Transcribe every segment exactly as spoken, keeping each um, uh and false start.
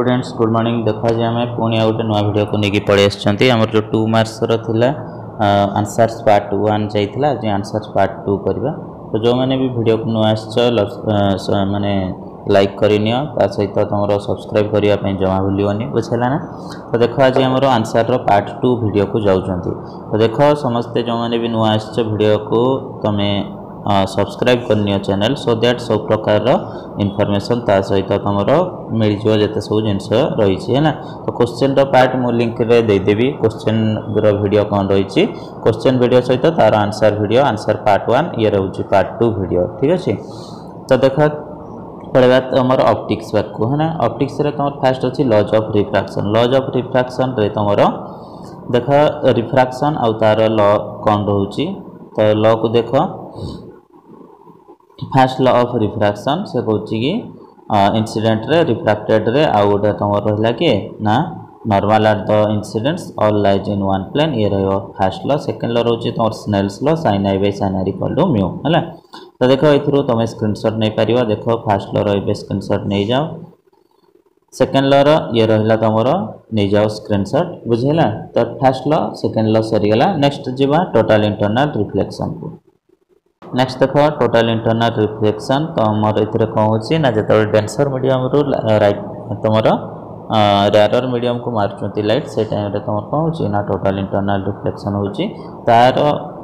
Students good morning. देखा जी आम पुणी आ गोटे नुआ वीडियो को लेकिन पड़े आमर जो टू मार्क्स रहा आंसर्स पार्ट वन जाइए आज आंसर्स पार्ट टू करवा। तो जो मैंने भी वीडियो को नुआ आस माने लाइक करनी सहित तुम सब्सक्राइब करने जमा भूलनी बुझेगा ना। तो देख आज आम आंसर पार्ट टू वीडियो को जाऊँगी। तो देख समस्ते जो मैंने भी नुआ आस वीडियो को तुम्हें सब्सक्राइब करनी चैनल सो दैट सब प्रकार इनफॉरमेशन ता सहित तुम मिल जिते सब जिनस रही है। तो क्वेश्चन पार्ट मु लिंक रे देदेवी क्वेश्चन वीडियो कौन रही क्वेश्चन वीडियो सहित तार answer video answer part one ये रोचे पार्ट टू वीडियो ठीक अच्छे। तो देख पढ़ा तुम ऑप्टिक्स को है ना। ऑप्टिक्स रे तुम फास्ट अच्छी laws of refraction. Laws of refraction रे तुम देख रिफ्रैक्शन आउ तार लॉ कौन रोचे। तो लॉ को देख फास्ट लॉ ऑफ रिफ्रैक्शन से कौन कि इंसिडेंट रे रिफ्रैक्टेड रे आउ गोटे तुम रहा कि ना normal are the incidents all lies in one plane ये रहा फास्ट लॉ। सेकेंड लॉ रोचे तुम Snell's law sine I by sine R equal to mu है। तो देख ए तुम स्क्रीनशॉट नहीं पार। देख फास्ट लॉ रे स्क्रीनशॉट नहीं जाओ। सेकेंड लॉ ये रहा तुम नहीं जाओ स्क्रीनशॉट बुझेगा। तो फास्ट लॉ सेकेंड लॉ सरीगला। नेक्स्ट जीवा टोटल इंटरनल रिफ्लेक्शन को। नेक्स्ट देख टोटल इंटरनल रिफ्लेक्शन तो आमर ये कौन हो ना जो डेंसर मीडियम रू राइट तुम रेयर मीडियम को मार्च लाइट से टाइम तुम कौन हो ना टोटल इंटरनल रिफ्लेक्शन हो तार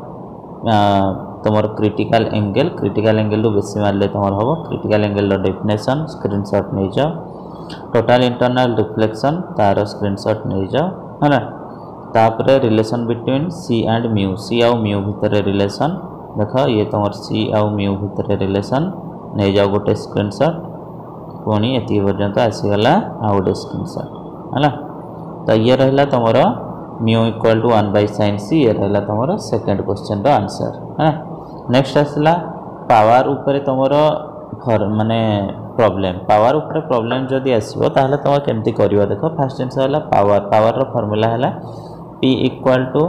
तुम क्रिटिकल एंगल क्रिटिकल एंगल रू बेसी मारे तुम हम क्रिटिकल एंगल डेफिनेशन स्क्रीनशॉट नहीं जाओ। टोटल इंटरनल रिफ्लेक्शन तार स्क्रीनशॉट नहीं जाओ है ना। तापर relation between C and mu C आउ म्यू भितर रिलेशन देख ये तुम सी आउ म्यू भितर रिलेशन नहीं जाओ गोटे स्क्रीनशॉट पुणी ये पर्यंत आसीगला आ गोटे स्क्रीनशॉट है। तो ये रहा तुम mu equal to one by sine C ये रहा तुम सेकेंड क्वेश्चन रो आंसर है। नेक्स्ट आसला पावर उपरे तुम माने प्रॉब्लम पावर उपरे प्रॉब्लम जदि आसो ताहले तुम केमती करियो। देख फास्ट जिनस है पावर पावर रो फॉर्मूला है P equal to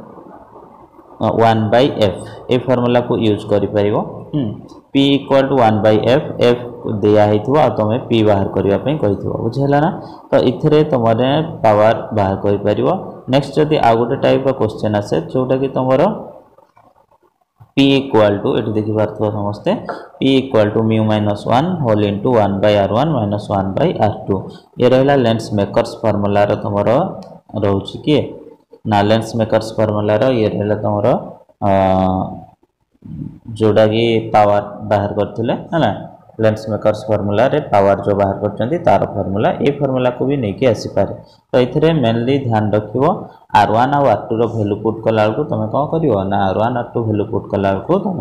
one by F ए फॉर्मूला को यूज करि परिबो। P equal to one by F F दिया हिथबो आ तुम पी बाहर करिया पई कहिथबो बुझेला ना। तो इथरे तुमरे पावर बाहर करि परिबो। नेक्स्ट जदि आ गोटे टाइप ऑफ क्वेश्चन आसे जोटा कि तुमरो P इक्वल टू ये देखी पार्थ समस्ते P equal to mu minus one whole into one by R one minus one by R two ये रहा लेंस मेकर्स फॉर्मूला तुम रोचे किए ना लेंस मेकर्स फॉर्मूला ये रहा तुम जोड़ा कि पावर बाहर करते है ना। लेंस मेकर्स फॉर्मूला रे पावर जो बाहर करते तार फॉर्मूला ये फॉर्मूला को भी नहीं कि आसीपारे। तो ये मेनली ध्यान रखिव आर वन आउ आर टू रो वैल्यू पुट कला बेलू तुम कौन कर ना R one R two value put कला बेलू तुम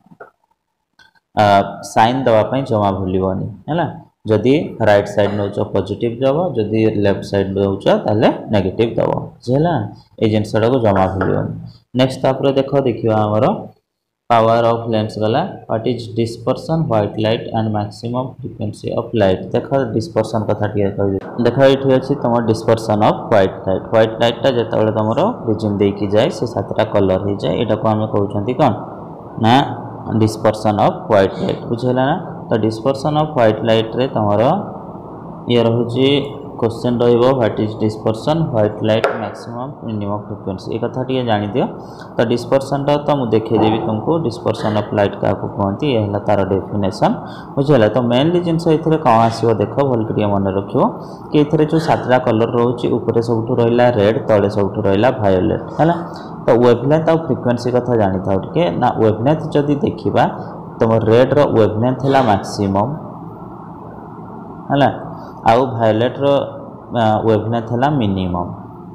साइन दवाई जमा भूलनी है। जदि राइट साइड नौच पॉजिटिव दब जदि लेफ्ट साइड नौच ताले नेगेटिव दब बुझेगा ये जिनसा को जमा भूलनी। नेक्स्ट तापर देख देखिए आमर पावर ऑफ लेंस गला what is dispersion white light and maximum frequency of light. देख डिस्पर्सन कथा कह देख ये अच्छी तुम dispersion of white light white लाइटा जो तुम रिजिम देकी जाए से सातटा कलर हो जाए यहाँ को आम कहते कौन ना डिस्पर्सन ऑफ व्हाइट लाइट बुझेगा ना। तो डिस्पर्सन ऑफ व्हाइट लाइट रे तुम ये रोचे क्वेश्चन रहिबो what is dispersion white light maximum minimum frequency ये कथा टी जानी दियो। तो डिस्पर्सन तो मुझे देखेदेवी तुमको डिस्पर्सन ऑफ लाइट क्या कहते ये है तार डेफिनेशन बुझेगा। तो मेनली जिनस ये कौन आसो देख भल के मन रख कि ये जो सातटा कलर रोचे ऊपर सब रहा रेड तले सब रहा भायोलेट है। तो वेवलेंथ और फ्रीक्वेंसी कथा जानी था टे ना वेवलेंथ जदि देखा तुम रेड रो वेवलेंथ है मैक्सिमम है आउ भायोलेट रो वेवलेंथ है मिनिमम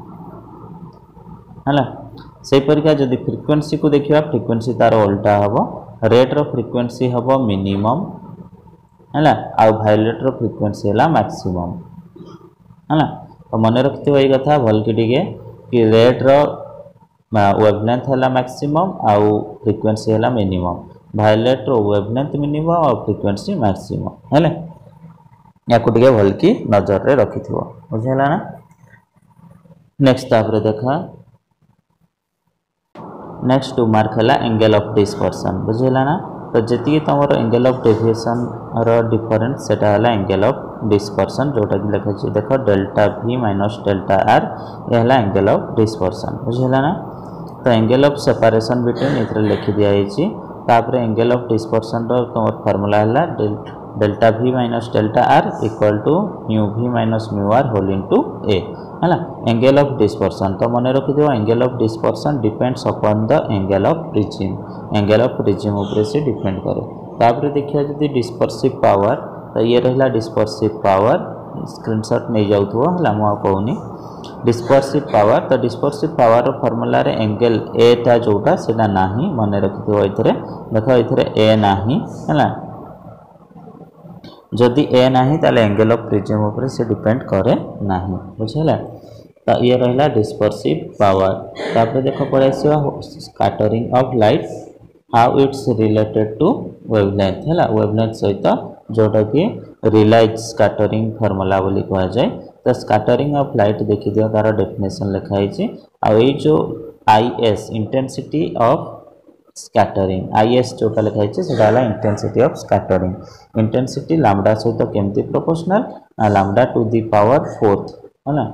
है। से परिका जदि फ्रीक्वेंसी को देखा फ्रीक्वेंसी तार उल्टा हम रेड रो फ्रीक्वेंसी हम मिनिमम है आउ भायोलेट रो फ्रीक्वेंसी है मैक्सिमम है। तो मन रखिथ ये कथा भल के टिके कि रेड रो वेवलेंथ है मैक्सिमम आउ फ्रीक्वेंसी है मिनिमम भायोलेट रो वेवलेंथ मिनिमम और फ्रीक्वेंसी मैक्सिमम है या को टिके भल की नजर रे रखि थो बुझेला ना। नेक्स्ट तापर देखा नेक्स्ट टू मार्क है एंगल ऑफ डिस्पर्सन बुझेला ना। तो जी तुम एंगल ऑफ डेविएशन डिफरेंस सेटा है एंगल ऑफ डिस्पर्सन जोटा कि लिखा देख delta v minus delta are यह है एंगल ऑफ डिस्पर्सन बुझेगा ना। तो एंगल ऑफ सेपरेशन बिटवीन ये लिखी दिखाई तापर एंगल ऑफ डिस्पर्सन तुम फॉर्मूला है delta v minus delta r equal to mu v minus mu r whole into A है एंगल ऑफ डिस्पर्सन। तो मन रखिद angle of dispersion depends upon the angle of prism angle of prism ऊपर से depend करे। तापर देखिए जब डिस्पर्सिव पावर तो ये रहा डिस्पर्सिव पावर स्क्रीनशॉट नहीं जाऊँ है मुझे कहूनी डिस्पर्सिव पावर। तो डिस्पर्सिव पावर फॉर्मूला रे एंगल ए टा जोटा सेटा नाही मन रखिथो एथरे देख एथरे ए नाही है जदि ए नाही ताले एंगल ऑफ प्रिज्म ऊपर से डिपेंड करे नाही बुझेला। तो ये रहा डिस्पर्सिव पावर। तापर देख पड़े scattering of light how it's related to wavelength है वेवलेंथ सहित जोटा कि रिलाइज स्कैटरिंग फॉर्मूला बोली कह जाए। तो स्कैटरिंग ऑफ लाइट देखी दिया तार डेफिनेशन लिखाई आई जो I S intensity of scattering I S जोटा लिखाई से intensity of scattering intensity lambda सहित केमती प्रोपोर्शनल ना lambda to the power fourth है ना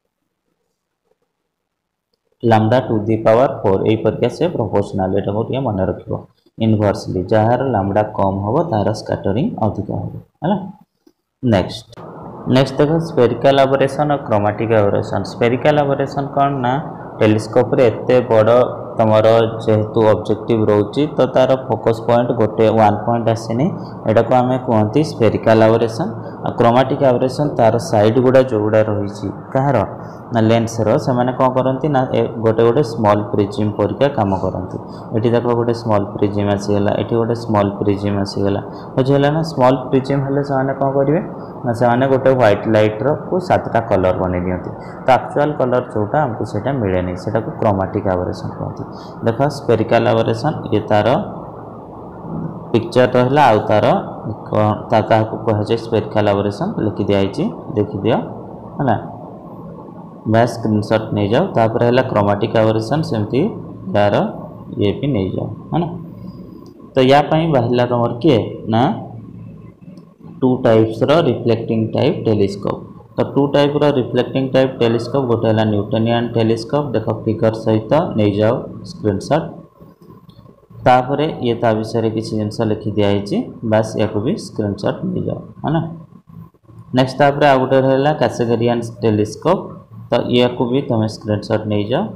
lambda to the power four यही प्रकार से प्रोपोर्शनल एटा को मन रखिबो इनवर्सली जार लैम्डा कम होबो तार स्कैटरिंग अधिक होबो है। नेक्स्ट नेक्स्ट देखो स्फेरिकल एबरेशन और क्रोमैटिक एबरेशन। स्फेरिकल एबरेशन कौन ना टेलीस्कोप रे एते बड़ तुमर जेहेतु ऑब्जेक्टिव रोची तो तार फोकस पॉइंट गोटे वन पॉइंट आसेनी एटा को आमे कहती स्फेरिकल एबरेशन। क्रोमैटिक एबरेशन तार साइड गुड़ा जो गुड़ा रही कहार ना लेंस रो से माने कौन करती ना गोटे गोटे स्मॉल प्रिज्म परिका काम करती एटी देख गोटे स्मॉल प्रिज्म आसीगला एटी गोटे स्मॉल प्रिज्म आसीगला बुझेगा ना। स्मॉल प्रिज्म हेले से माने कौन करेंगे ना से माने गोटे व्हाइट लाइट रो को सातटा कलर बने दियंती तो एक्चुअल कलर जोटा हमको सेटा मिले नहीं सेटा को क्रोमैटिक एबरेशन कहती। देखो स्फेरिकल एबरेशन ये तार पिक्चर रहा आउ तार क्या कह जाए स्फेरिकल एबरेशन लिखी दिखाई देखी दियो है मैं स्क्रीनशॉट नहीं जाओ। तापर है क्रोमैटिक एबरेशन सेमती यार ये भी नहीं जाओ है ना। तो या बाहर तुम किए ना टू टाइप्स रो रिफ्लेक्टिंग टाइप टेलीस्कोप। तो टू टाइप रो रिफ्लेक्टिंग टाइप टेलीस्कोप गोटे है न्यूटोनियन टेलीस्कोप देख फिगर सहित नहीं जाओ स्क्रीनशॉट। तापर ये ता विषय किसी जिनस लिखी दिखाई बास या भी स्क्रीनशॉट नहीं जाओ है ना। नेक्स्ट तापर आ गोटे रहा कैसेगरियन टेलीस्कोप तो या को भी तुम स्क्रीनशॉट नहीं जाओ।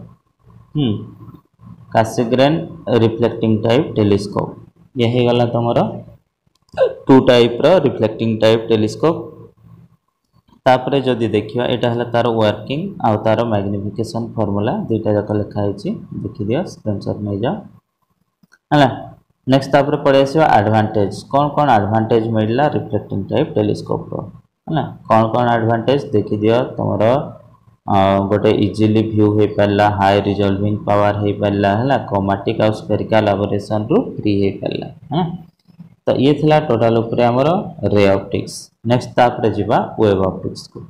कासेग्रेन रिफ्लेक्टिंग टाइप टेलीस्कोप ये गला तुम टू टाइप रो रिफ्लेक्टिंग टाइप टेलीस्कोप। तापर जदि देखिए यहाँ है तार वर्किंग आउ तार मैग्निफिकेशन फॉर्मूला दुईटा जाक लिखाई देखी दियो स्क्रीनशॉट नहीं जाओ है। नेक्स्ट तापर पड़े आस एडवांटेज कौन कौन एडवांटेज मिलला रिफ्लेक्टिंग टाइप टेलीस्कोप रो है कौन कौन एडवांटेज देखी दियो तुम गोटे इजिली व्यू हो पारा हाई रिजल्विंग पावर हो पारा है क्रोमैटिक और स्फेरिकल एबरेशन रु फ्री हो पारा है। तो ये थिला टोटल उपरे हमर रे ऑप्टिक्स। नेक्स्ट तापर जीवा वेब ऑप्टिक्स को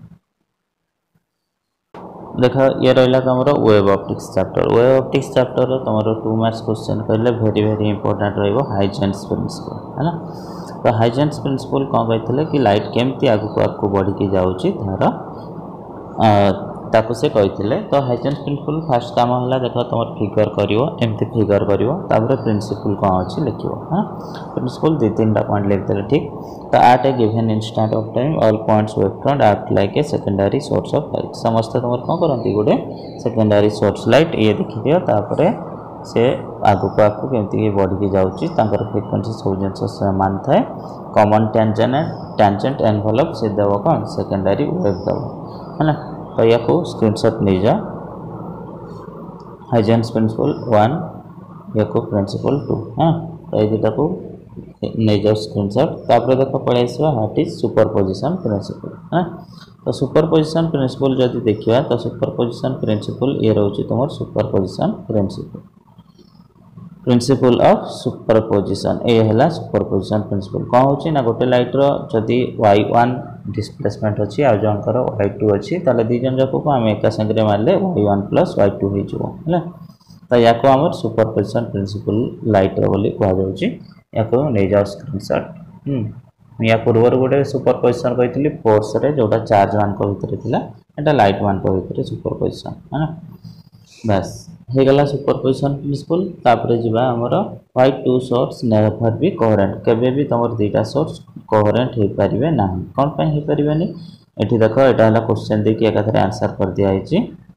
देख ये रहा तुम wave optics chapter. Wave optics chapter तुम टू मार्क्स क्वेश्चन कहले वेरी वेरी इंपोर्टेंट रहिबो हाइजेंस प्रिंसिपल है ना। तो हाइजेंस प्रिंसिपल कौन कहते कि लाइट केमती आगु आगु बढ़ी की जाऊँगी तार ताको से कहते। तो हाइजेंस प्रिंसिपल फास्ट काम है देख तुम फिगर करियो एमती फिगर करियो तापर प्रिंसिपल कौन अच्छी लिखो हाँ प्रिंसिपल दु तीन टा पॉइंट लिखते ठीक। तो at a given instant of time all points wave front act like a secondary source of light समस्त तुम कौन करती गोटे सेकेंडरी सोर्स लाइट ये देखी दियो तापर से आगु को आगु केमती बढ़ी जाऊँगी फ्रिक्वेंसी सब जिन समान थाए कॉमन टेंजेंट टेंजेंट एनवेलप से देव कौन सेकेंडरी वेव देव है ना। तो या को स्क्रीनशॉट नहीं जा हाइजेंस प्रिंसिपल वन या को प्रिंसिपल टू हाँ तो ये दुटा को नहीं जाओ स्क्रीनशॉट। तापर देख पड़े आस ह्वाट इज सुपरपोजिशन प्रिंसिपल हाँ। तो सुपरपोजिशन प्रिंसिपल जब देखा तो सुपरपोजिशन प्रिंसिपल ये रोचे तुम superposition principle principle of superposition ये है सुपरपोजिशन प्रिंसिपल कौन हो ना गोटे लाइट्र जदि वाई वन डिस्प्लेसमेंट अच्छी आ जनकर वाई टू अच्छी ताले दी जन जाक को आम एका संगे मारे y one plus y two हो तो या आम सुपरपोजिशन प्रिंसिपल लाइट्र बोली कहुच्छी। या को नहीं जाओ स्क्रीनशॉट। या पूर्व गोटे सुपरपोजिशन कही फोर्स रे जोटा चार्ज मान भितर थिला एटा लाइट मान भितर सुपरपोजिशन है ना। बस हो गला सुपरपोजिशन प्रिंसिपल। तापर जीवा हमर why two source never be coherent, केबे भी तमर दुईटा सोर्स कोहेरेंट हो पारिबे ना। कोन पय हो पारिबेनी एठी देखो एटा हला क्वेश्चन दे कि एकाथरे आंसर कर दिया आइछि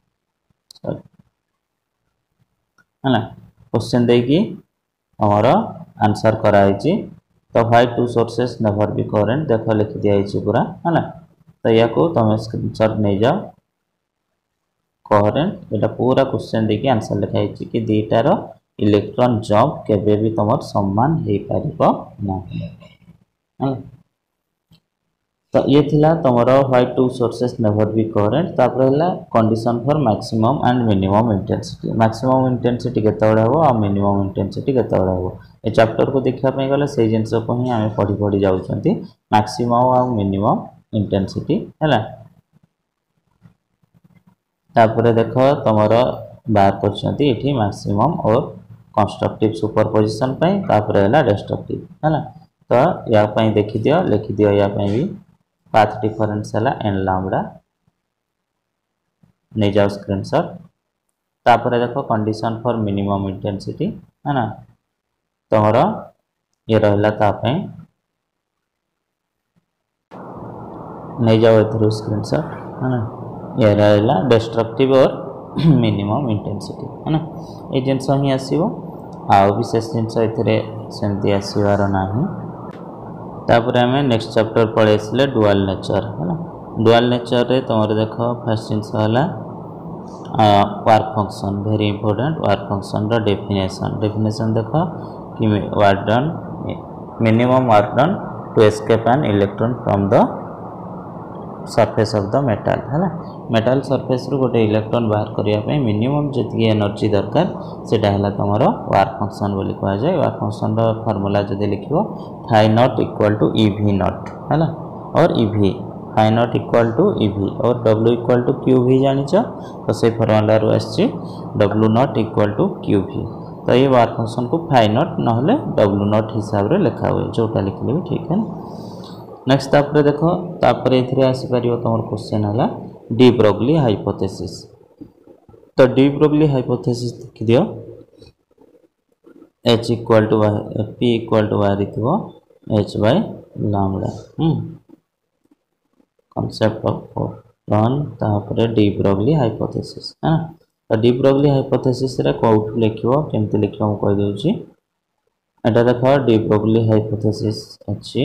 है ना। क्वेश्चन दे कि हमर आंसर करा आइछि तो why two sources never be coherent देखो लिख दिया आइछि पूरा है ना। तो या को तुम स्क्रीनशॉट नहीं जाओ कोहेरेंट एटा पूरा क्वेश्चन देखि आंसर लिखाई कि दुईटार इलेक्ट्रॉन जंप केबे भी तुम समान हो पारिबो ना। तो ये थिला तुमरो why two sources never be coherent. तापर हला condition for maximum and minimum intensity. Maximum intensity केतबेले हो और मिनिमम इंटेंसिटी केतबेले हो ए चैप्टर को देखा पे गले से जिनस को ही आमे पढ़ी पढ़ी जाउछंती मैक्सिमम और मिनिमम इंटेंसिटी हैला। तापर देखो तमरो बार करछंती एठी मैक्सिमम और कंस्ट्रक्टिव सुपरपोजिशन पई तापर हला डिस्ट्रक्टिव हैला। तो या पई देखि दियो लिखि दियो या पई भी पाथ डिफरेंस हला एन लैम्बडा नहीं जाओ स्क्रीनशॉट। तापर देखो कंडीशन फॉर मिनिमम इंटेंसिटी है ना। तमरो ये रहला ता पई नहीं जाओ एथरो स्क्रीनशॉट है ना। ये रहला डिस्ट्रक्टिव और मिनिमम इंटेंसिटी है ना। ए जिनस ही आसीबो आ विशेष जिनस एथरे सेमती आसीबार नाही। तापर हमें नेक्स्ट चैप्टर पढ़े आसले डुअल नेचर है ना। डुअल नेचर रे तुम देखो फर्स्ट जिनस है work function very important work function रो डेफिनेशन डेफिनेशन देखो कि work done minimum work done to escape an electron from the surface of the metal है ना। मेटल सरफेस रो गोटे इलेक्ट्रॉन बाहर करिया पे मिनिमम जति एनर्जी दरकार सेटा हला तमरो वर्क फंक्शन बोली कहा जाय। वर्क फंक्शन रो फार्मूला जदि लिखिबो phi naught equal to e V naught है ना और e V phi naught equal to e V और डब्ल्यू इक्वल टू क्यूवी जानिछ। तो से फार्मूला रो आछि W naught equal to q V. तो ये वर्क फंक्शन को फाई नॉट न होले डब्ल्यू नॉट हिसाब रे लिखा हुए जोटा लिखले भी ठीक है ना। नेक्स्ट तापर देखो तापर एथरे आसी परियो तमर क्वेश्चन हला डी ब्रोगली हाइपोथेसिस। तो डी ब्रोगली हाइपोथेसिस लिख दियो h equal to p equal to y रिथिबो h बाय लैम्बडा हम कांसेप्ट ऑफ फोटॉन तापर डी ब्रोगली हाइपोथेसिस है ना। तो डी ब्रोगली हाइपोथेसिस रे कोउट लिखिबो केमते लिखिबो हम कहि देउची। एटा देखो डी ब्रोगली हाइपोथेसिस अछि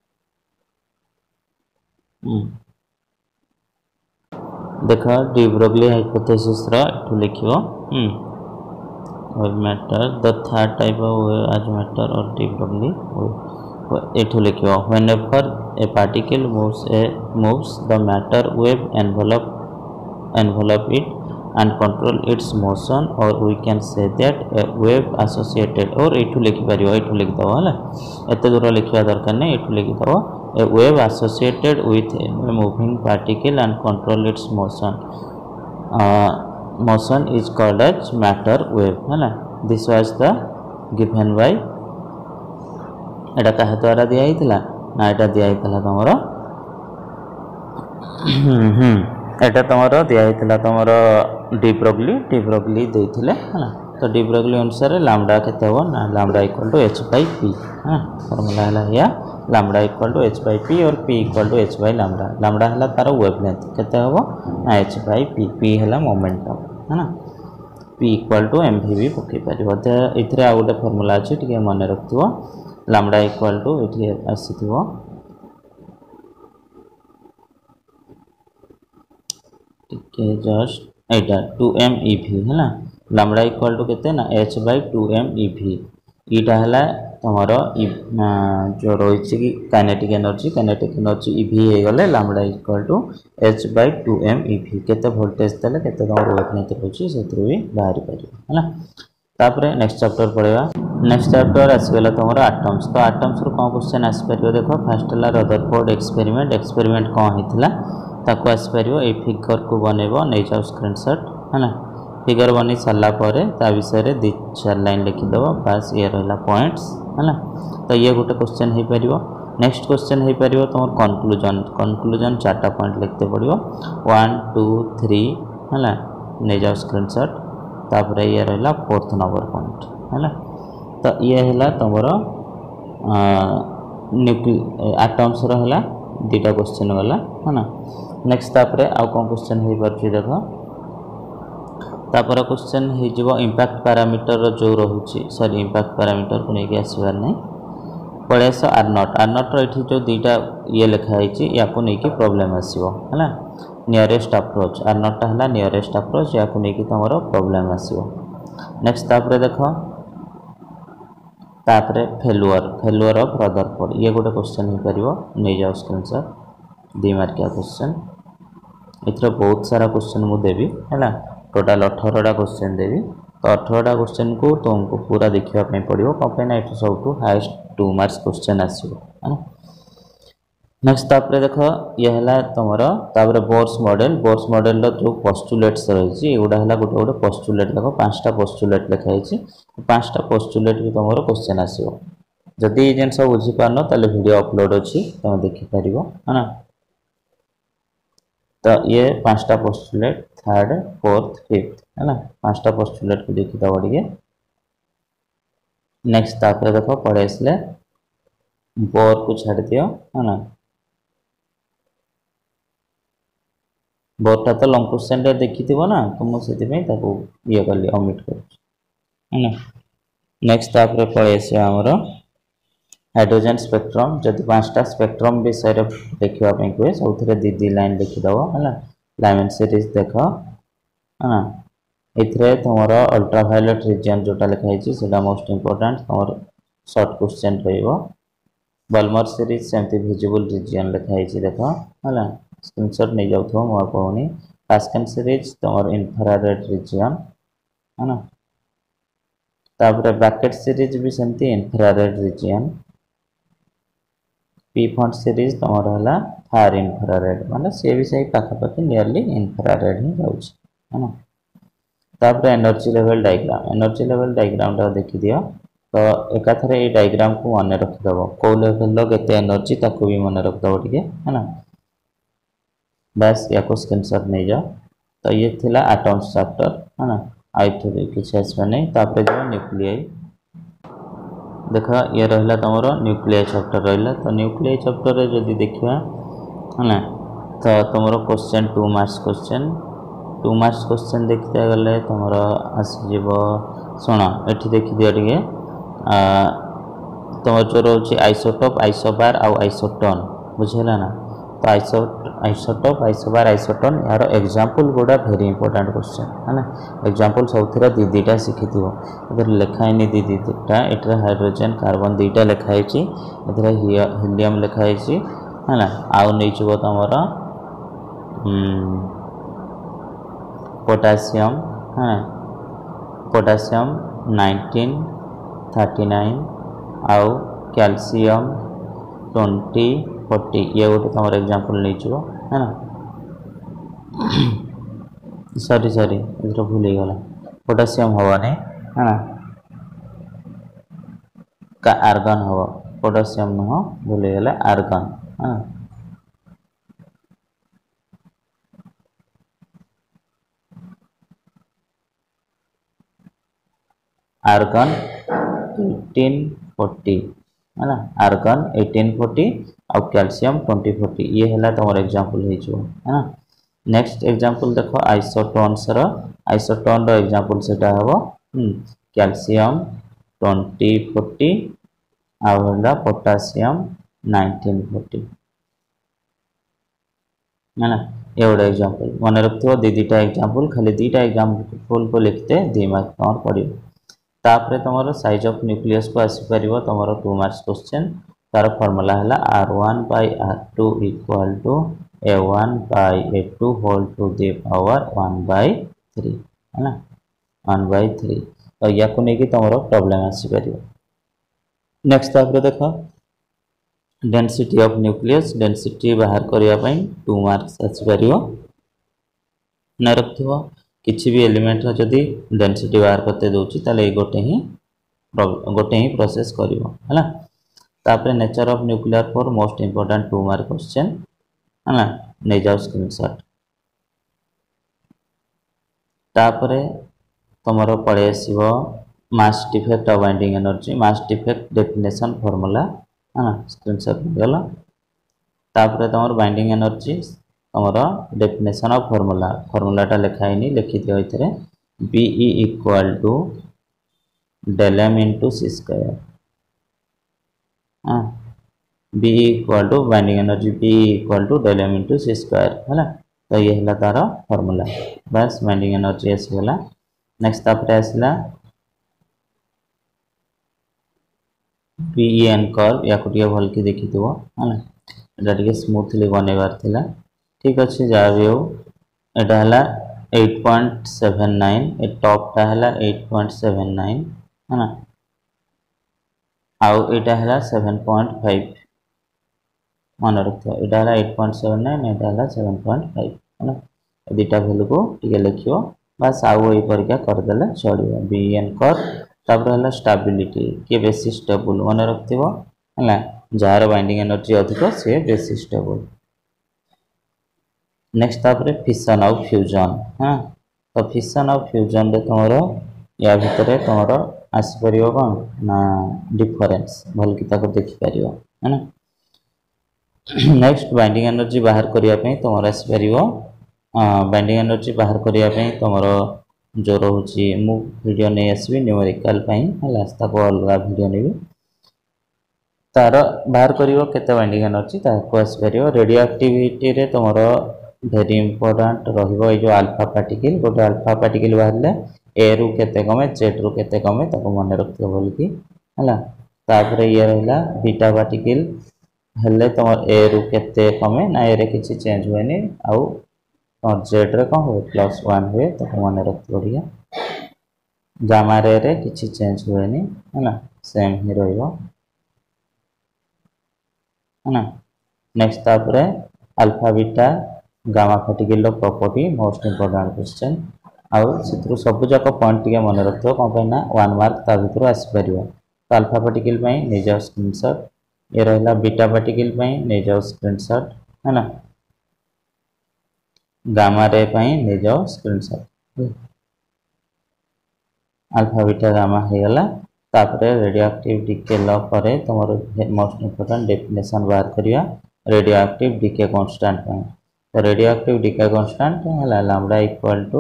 देखो डी ब्रोगली हाइपोथेसिस रा एठु लिखियो हम और matter the third type of आज मैटर और डी ब्रोगली एठु लिखियो whenever a particle moves a moves the matter wave envelope envelope it and control its motion or we can say that a wave associated और एठु लिखि परियो एठु लिख दो हला एते दूर लिखिया दरकार नै एठु लिखि दो a wave associated with a moving particle and control its motion uh, motion is called as matter wave हला। this was the given by एटा काहे द्वारा दिया हितला ना एटा दिया हितला तमरो हम एटा तमरो दिया हितला तमरो डी ब्रोगली डी ब्रोगली देथिले हला। तो डी ब्रोगली अनुसार लैम्बडा केते हो ना lambda equal to h by p हां फार्मूला हला या lambda equal to h by p और p equal to h by lambda. Lambda हला तार वेवलेंथ केते हो ना h बाय p p हला मोमेंटम है ना। p इक्वल टू mv पके परिबो त इथरे आ गोटे फार्मूला अछि टिके मन रखथिबो लैम्बडा इक्वल टू इथि आसीथिबो टिके just Etah to m ev है ना। लैम्बडा इक्वल टू केते ना h by two m ev इटा हला तमरो जो रहिछि कि kinetic energy kinetic energy ev हे गले lambda equal to h by two m ev केते वोल्टेज देले केते तमरो वेवलेंथ रहछि सेथरु भी बाहरी परिबो है ना। तापर नेक्स्ट चैप्टर पढेबा नेक्स्ट चैप्टर आसीगला तमरो एटम्स। तो एटम्स रो कोन क्वेश्चन आसी परिबो देखो फर्स्ट हला रदरफोर्ड एक्सपेरिमेंट एक्सपेरिमेंट कोन हितला ताको आसी परिबो ए फिगर को बनेबो नै जाओ स्क्रीनशॉट है ना। फिगर बनी सारा पर ता विषय दी चार लाइन लिखिदेव बास ये रहा पॉइंट्स है। तो ये गोटे क्वेश्चन हो पार। नेक्स्ट क्वेश्चन हो पार तुम कनक्लूजन कनक्लूजन चार्टा पॉइंट लिखते पड़ो वन टू थ्री है नहीं जाओ स्क्रीनशॉट तापर ये रहा फोर्थ नंबर पॉइंट है। तो ये है तुम न्यूक्लिय एटम्स रहा दुटा क्वेश्चन गला है ना। नेक्स्ट तापर आउ कौन क्वेश्चन हो पार देख तापर क्वेश्चन हो इम्पैक्ट पैरामीटर जो रोचे सॉरी इम्पैक्ट पैरामीटर को लेकिन आसबार नहीं पड़े आस आर नट आर नट ये जो दुईटा ये लिखाई या नहीं प्रोब्लेम आसो है नियरेस्ट अप्रोच आर नटा है नियरेस्ट अप्रोच या नहीं तुम प्रोब्लेम आसो। नेक्स्ट तापर देख तापर फेलुअर फेलुअर ऑफ रदरफोर्ड ये गोटे क्वेश्चन हो पार नहीं जाओ स्क्रीनशॉट दी मार्किया क्वेश्चन इथर बहुत सारा क्वेश्चन मुझे देवी है टोटाल अठारह क्वेश्चन देवी। तो अठारह क्वेश्चन को तुमको पूरा देखापी पड़ो कौन ये सब हाएस्ट टू मार्क्स क्वेश्चन आसो है। नेक्स्ट तापर देख ये है तुम तापर बोर्स मॉडल बोर्स मॉडल जो पोस्टुलेट्स रही गुड़ा है गोटे गोटे पोस्टुलेट देख पांचटा पोस्टुलेट लिखाई पांचटा पोस्टुलेट भी तुम क्वेश्चन आसो। जदि ये जिन बुझीपारन ताले वीडियो अपलोड अच्छी तुम देखिपर है ना। तो ये पांचटा पोस्टुलेट थर्ड फोर्थ फिफ्थ है ना पांचटा पोस्टुलेट को देखीदब टे। नेक्स्ट तापर देख पढ़े आसले बोर को छाड़ दियो है ना बोर्डटा तो लंग क्वेश्चन देखी ना तो मुझे ये कली ओमिट कर है ना। नेक्स्ट तापर पढ़े आमर हाइड्रोजन स्पेक्ट्रम जब पांचटा स्पेक्ट्रम विषय देखापी कहे सब दी दी लाइन लिखिदेव है लाइन सीरीज देख है ना। ये तुम अल्ट्रावायोलेट रिजन जोटा लिखाई से मोस्ट इम्पोर्टेंट तुम शॉर्ट क्वेश्चन बलमर सीरीज सेमती विजिबल रिजन लिखाई देख है स्क्रीनशॉट नहीं जाऊ मुझे कहूनी टास्कन सीरीज तुम इन्फ्रारेड रिजन है ना। तापर ब्रैकेट सीरीज भी सेमती infrared region Pfund series तुम है फार इन्फ्रारेड माने सी भी सही पाखापाखि नियरली इन्फ्रारेड ही जाऊँगी है ना। तापर energy level diagram energy level diagram टा देखी दियो तो एकाथर ये डायग्राम को मन रखिदेव कौ लेवल के एनर्जी ताको भी मन रखिदेव टे है ना। बस या स्क्रीनशॉट नहीं जाओ। तो ये थिला एटम्स चैप्टर है ना आई किसी आसवा नहीं तापर जो न्यूक्लियाई देख ये रहा तुम न्यूक्लियाई चैप्टर रहा। तो न्यूक्लियाई चैप्टर जदि देखा है ना तो तुम question two marks question two marks question देखते गले तुम आसज शुण ये देखी दिया टे तुम जो रोचे आइसोटोप आइसोबार आउ आइसोटोन बुझेगा ना। तो आइसो आइसोटोप आइसोबार आइसोटोन यार एग्जाम्पल गुड़ा वेरी इंपोर्टेंट क्वेश्चन है ना। एग्जाम्पल सब दी दीटा शिखी इधर लिखाई दी दीटा ये हाइड्रोजन कार्बन दुईटा लिखाई हिलियम लिखाई है ना। आउ नहीं तुम पोटासियम है पोटासियम नाइंटीन थर्टी नाइन आउ कैल्शियम ट्वेंटी फोर्टी ये गोटे तुम एग्जाम्पल नहीं है ना। सॉरी सॉरी इधर भूल गला पोटासियम हवानी है ना का आर्गन हम पोटासियम नुह भूल गला आर्गन है ना। आर्गन एटीन फोर्टी है ना आर्गन एटीन फोर्टी और कैल्शियम ट्वेंटी फोर्टी ये है तुम एग्जाम्पल हो है ना। नेक्स्ट एग्जाम्पल देख आइसोटोन्स आइसोटोन एग्जाम्पल से हम कैल्शियम ट्वेंटी फोर्टी आउला पोटासियम नाइंटीन फोर्टी है ना। ये गोटे एग्जाम्पल मन रखिए दी दीटा एग्जाम्पल खाली दीटा एग्जाम्पल को लिखते दी मार्क तुम पड़ो। तापर तुम साइज ऑफ न्यूक्लियस को आसीपर तुम टू मार्क्स क्वेश्चन तार फॉर्मूला है R one by R two equal to A one by A two whole to the power one by three है ना वन बाय थ्री। तो या को लेकिन तुम प्रॉब्लम आसीपर। नेक्स्ट तापर देख डेंसिटी ऑफ न्यूक्लियस डेंसिटी बाहर करने टू मार्क्स आसीपर न रखिए। किसी भी एलिमेंट जदि डेनसिटी बाहर करते दूची ताले गोटे ही गोटे ही प्रोसेस करिवो हला। तापर nature of nuclear for most important two mark question हला नै जाओ स्क्रीनशॉट। तापर तुमरो पड़े आसीबो mass defect of binding energy mass defect definition formula हां स्क्रीनशॉट गला। तापर तुमरो बाइंडिंग एनर्जी तुमरो डेफिनेशन ऑफ फार्मूला फार्मूलाटा लिखाई नहीं लिखि दियो इतरे B E equal to del m into c square हां B equal to binding energy B equal to del m into c square है। तो ये है तार फार्मूला बस बाइंडिंग एनर्जी आसीगला। नेक्स्ट तापर आसला बी एन कर्व या को भल की देखि दियो है एटा टिके स्मूथली बनेबार थिला ठीक अच्छे जहाँ भी हो एटा हला एट पॉइंट सेवन नाइन ए टॉप टा हला एट पॉइंट सेवन नाइन है ना आउ एटा हला सेवन पॉइंट फाइव मन रखियो एटा हला एट पॉइंट सेवन नाइन एटा हला सेवन पॉइंट फाइव है ना दुटा वैल्यू को टिके लिखियो बस आउ एई परिका कर देले चलियो बी एन कर तापर हला स्टेबिलिटी के बेसी स्टेबल मन रखियो हला जार बाइंडिंग एनर्जी अधिक से बेसी स्टेबल। नेक्स्ट तापर फिशन ऑफ फ्यूजन हाँ तो फिशन ऑफ फ्यूजन रे तुमरो या भितर तुमरो आसी परियो कोन ना डिफरेंस भल की ताको देखि परियो है ना। नेक्स्ट बाइंडिंग एनर्जी बाहर करिया पे तुमरो आसी परियो बाइंडिंग एनर्जी बाहर करिया पे तुमरो जो रहउची मु वीडियो नै आसीबी न्यूमेरिकल पई हला ताको अलगा वीडियो नेबी तार बाहर करियो केते बाइंडिंग एनर्जी ताको आसी परियो। रेडियो एक्टिविटी रे तुमरो वेरी इंपोर्टेंट रहिबो ए जो अल्फा पार्टिकल गोटे अल्फा पार्टिकल बाहरले ए रु केते कमे जेड रु केते कमे ताको मन रखियो बोल की हला। तापर ये रहला बीटा पार्टिकल हेले तुम ए रु केते कमे ना ए रे किछि चेंज होएनी आउ और जेड रे कौन हो प्लस वन हुए ताको मन रखियो बढ़िया। गामा रे रे किछि चेंज होएनी हला सेम ही रहइबो है ना। नेक्स्ट तापर अल्फा बीटा गामा पार्टिकल रो प्रॉपर्टी मोस्ट इंपोर्टेंट क्वेश्चन आउ सिथरु सब जाक पॉइंट टिके मन रखियो कोन पे ना वन मार्क ता भितर आसी परियो। तो अल्फा पार्टिकल पई नै जाओ स्क्रीनशॉट ये रहला बीटा पार्टिकल पई नै जाओ स्क्रीनशॉट है ना गामा रे पई नै जाओ स्क्रीनशॉट अल्फा बीटा गामा हे गला। तापरे रेडियो एक्टिव डीके ल करे तमरो मोस्ट इंपोर्टेंट डेफिनेशन बाहर करिया रेडियो एक्टिव डीके कांस्टेंट पई। तो रेडियो एक्टिव डीके कांस्टेंट है lambda equal to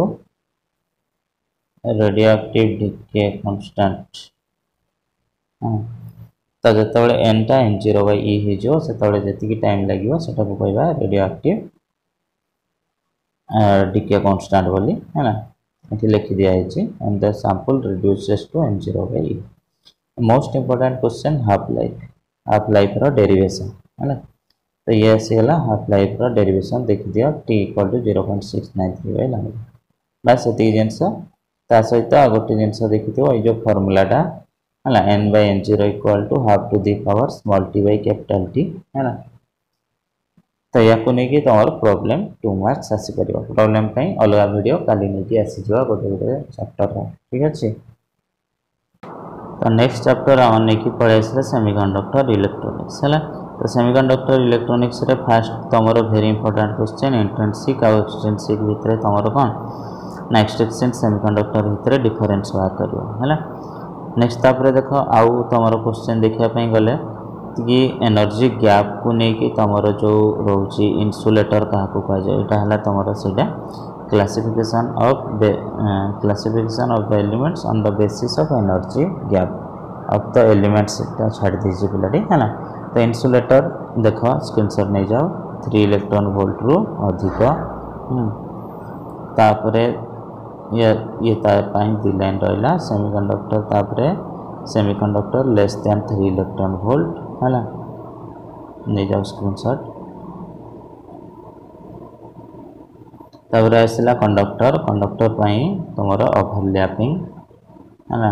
radioactive decay constant तो जतबे एन टा एन जीरो बाय ई हे जो सेतबे जति की टाइम लागिवो सेटा को कहबा रेडियो एक्टिव डीके कांस्टेंट बोली है ना एठी लिखि दिया है and the sample reduces to N zero by e. Most important question half life half life रो डेरिवेशन है ना। तो ये आसीगला हाफ लाइफ रो डेरिवेशन देखि दियो T equal to zero point six nine three by lambda बस एति जिंस ता सहित आ गोटे जिंस देखिथियो ए जो फार्मूलाटा है N by N zero equal to half to the power small t by capital T है ना। तो या को नेकी तमर प्रॉब्लम टू मार्क्स आसी परियो प्रॉब्लम पई अलगा वीडियो काली नेकी आसी जवा गोटे गोटे चैप्टर रे ठीक अछि। तो नेक्स्ट चैप्टर हमन नेकी पढे आसले सेमीकंडक्टर इलेक्ट्रॉनिक्स है। तो सेमीकंडक्टर इलेक्ट्रॉनिक्स रे फर्स्ट तमरो वेरी इंपोर्टेंट क्वेश्चन इंट्रिंसिक और एक्सट्रिंसिक भितर तमरो कोन ना एक्सट्रिंसिक सेमीकंडक्टर भितर डिफरेंस बाहर करियो हैला। नेक्स्ट तापर देखो आउ तमरो क्वेश्चन देखिया पई गले कि एनर्जी गैप को नेकी तमरो जो रहउची इन्सुलेटर कहा को कह जाय एटा हला तमरो सेटा classification of classification of the elements on the basis of energy gap of the elements एटा छाड़ दीजिए पिलाटी है ना। तो इन्सुलेटर देखो स्क्रीनशॉट नहीं जाओ थ्री इलेक्ट्रॉन वोल्ट रु अधिक तापरे ये ये तार पाई दी लाइन रहला सेमीकंडक्टर तापरे semiconductor less than three electron volt हैला नहीं जाओ स्क्रीनशॉट। तापरे आसला कंडक्टर कंडक्टर पाई तुमरो ओवरलैपिंग हैला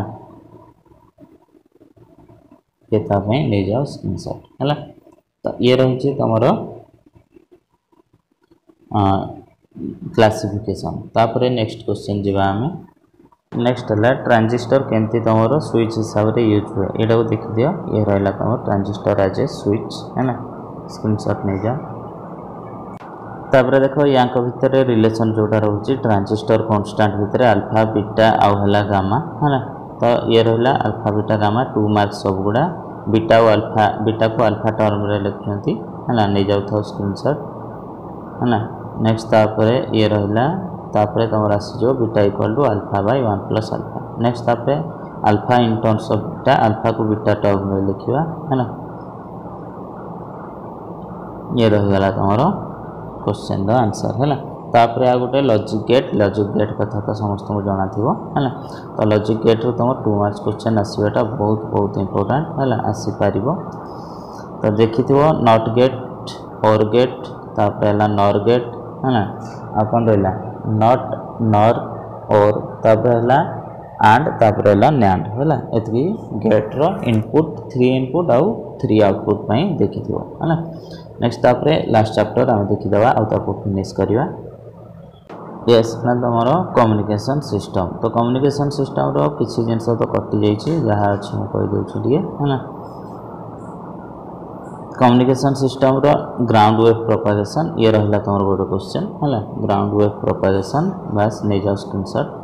केता पे ले जाओ स्क्रीनशॉट हैला। तो ये रही तुमरो क्लासिफिकेशन तापर नेक्स्ट क्वेश्चन जीवा आमे नेक्स्ट है ट्रांजिस्टर केमती तुम स्विच हिसाब से यूज हुए यहाँ को देखी दियो ये रहा तुम ट्रांजिस्टर एज ए स्विच है ना स्क्रीनशॉट नहीं जा तापर देख या भितर रिलेशन जोटा रोचे ट्रांजिस्टर कांस्टेंट भितर अल्फा बीटा आउ है गामा है ना तो ये रहा alpha beta gamma two marks सब गुड़ा बीटा और अल्फा बीटा को अल्फा टर्म रे लिखुंती है ना नहीं जाऊ स्क्रीनशॉट है ना नेक्स्ट तापर ये रहा तापर तुम आसीज beta equal to alpha by one plus alpha next तापर alpha in terms of beta alpha को बीटा टर्म में लिखा है ना ये रहीगला तुम क्वेश्चन द आंसर है ना तापर आ गोटे लॉजिक गेट लॉजिक गेट कथा तो समस्त को जाना थी है ना तो लॉजिक गेट रो तुम टू मार्क्स क्वेश्चन आसवाटा बहुत बहुत इंपोर्टेंट है ना आसीपर तो देखी नॉट गेट और गेट तापर है नॉर गेट है ना आ कौन रहा नॉट नॉर और तापर है एंड तापर है नैंड है एतकी गेट रो इनपुट थ्री इनपुट आउ थ्री आउटपुट देखी है ना नेक्स्ट तापर लास्ट चैप्टर आम देखीदे आउ फिनिश करवा यस ना तुम कम्युनिकेशन सिस्टम तो कम्युनिकेशन सिस्टम रो किसी जिनस तो कटि जाइए जहाँ अच्छे मुझे कहीदे है ना कम्युनिकेशन सिस्टम रो ग्राउंड वेव प्रोपागेशन ये रहा तुम गोटे क्वेश्चन है ग्राउंड वेव प्रोपागेशन बस नहीं जाओ स्क्रीनशॉट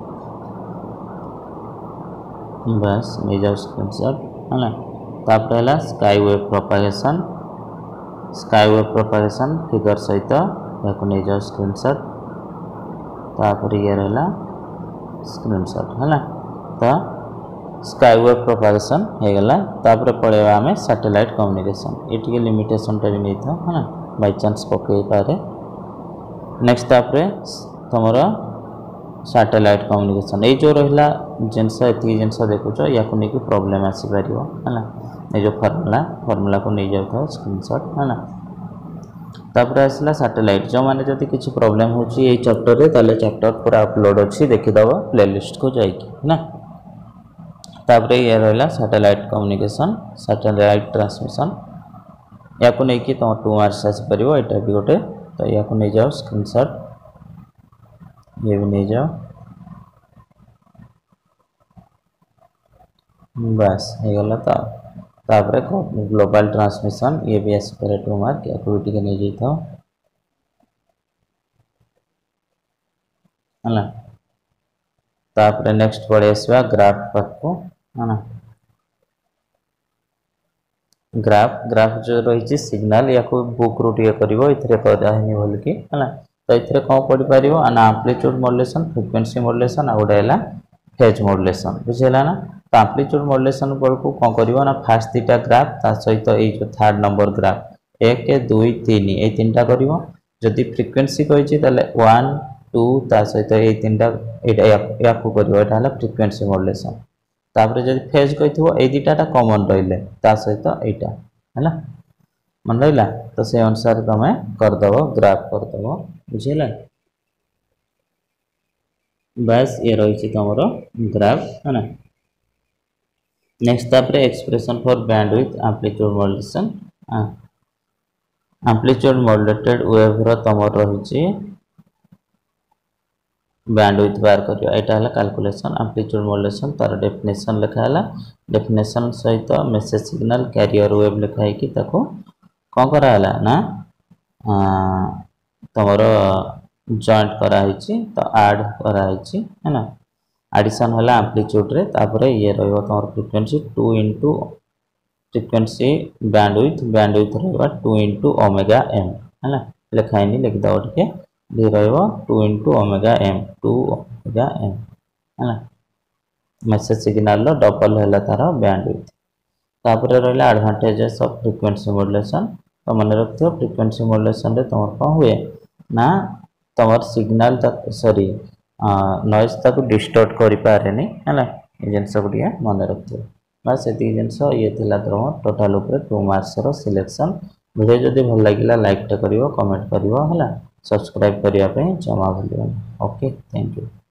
बस नहीं जाओ स्क्रीनशॉट है ना तापर है sky wave propagation sky wave propagation figure सहित या नहीं जाओ स्क्रीनशॉट तापर ये रहा स्क्रीनशॉट है ना तो स्काई वेव प्रोपागेशन हो गला तापर पड़ेगा आम सैटेलाइट कम्युनिकेशन ये लिमिटेशन भी नहीं था है ना बाई चांस पकई पारे नेक्स्ट तापर तुम सैटेलाइट कम्युनिकेशन ये जो रहा जिनस ये जिनस देखुच या नहीं प्रोब्लेम आसीपर है ना ये जो फर्मूला फर्मूला को नहीं जाता स्क्रीनशॉट है ना तापर आसला सैटेलाइट जो मैंने जब किसी प्रोब्लेम हो चैप्टर रे ताले चैप्टर पूरा अपलोड अच्छी देखीदब प्लेलिस्ट को जाइए ना तापर ये रहा सैटेलाइट कम्युनिकेशन सैटेलाइट ट्रांसमिशन या नहीं तुम टू मार्क्स आसीपर यहाँ भी गोटे तो या नहीं जाओ स्क्रीनशॉट ये भी नहीं जाओ बस हो गला तो तापर ग्लोबल ट्रांसमिशन ये भी आसीपर टू मार्क या टी नहीं जाता है ना तापर नेक्स्ट पढ़े आसवा ग्राफ पाक को है ना ग्राफ ग्राफ जो रही सिग्नल या बुक रू टे कर भल कि है ना तो ये कौन पढ़ी पार आम्प्लीट्यूड मॉड्यूलेशन फ्रिक्वेंसी मॉड्यूलेशन आ गोटे है फेज मॉड्यूलेशन बुझेगा ना तो आम्प्लीट्यूड मॉड्यूलेशन बेलू कौन कर फास्ट दुटा ग्राफ ता सहित ये जो थर्ड नंबर ग्राफ एक दुई तीन ये तीन टा कर जदि फ्रिक्वेंसी कही वन टू ता सहित ये तीन टा या कर फ्रिक्वेंसी मॉड्यूलेशन तापर जब फेज कही ये दुटा कॉमन रही सहित यहाँ है ना मन रहा तो से अनुसार तुम करदेव ग्राफ करदेव बुझेगा बस ये रही तुम ग्राफ है ना नेक्स्ट तापर expression for bandwidth amplitude modulation amplitude modulated wave रो तुम रही बैंडविड्थ बार कर यहाँ है कैलकुलेशन एम्प्लीट्यूड मॉड्यूलेशन तार डेफिनेशन लिखाला डेफिनेशन सहित मेसेज सिग्नल कैरियर वेव लिखाई कि कौन कराला ना तुम जॉइंट कराई तो ऐड कराई है ना एडिशन है एम्प्लीट्यूड रे तापर ये रही तुम frequency two into frequency bandwidth bandwidth रहा टू इंटू ओमेगा एम है ना लिखाई लिखिदेव टे ये रहा two into omega M two omega M है ना मेसेज सिग्नल डबल है तार बैंडविड्थ तापर रहा एडवांटेजेस ऑफ फ्रिक्वेंसी मॉड्यूलेशन तो मन रखियो फ्रिक्वेंसी मॉड्यूलेशन रे तुम कौन हुए ना तुम सिग्नल सॉरी नॉइज तक डिस्टर्ट कर पारे है ना ये जिनस को मन रखियो बस ये जिनस ये तुम total two marks selection video जदि भल लगे लाइक टे कर कमेंट कर है सब्सक्राइब करने जमा भूल ओके थैंक यू।